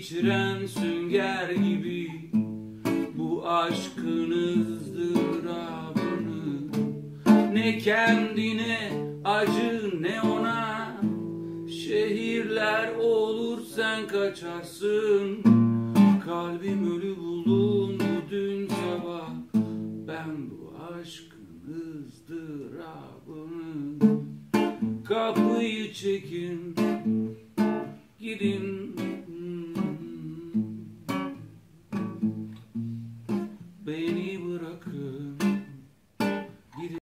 geçiren sünger gibi bu aşkın ızdırabını. Ne kendine acı ne ona, şehirler olur sen kaçarsın. Kalbim ölü bulundu dün sabah, ben bu aşkın ızdırabını. Kapıyı çekin gidin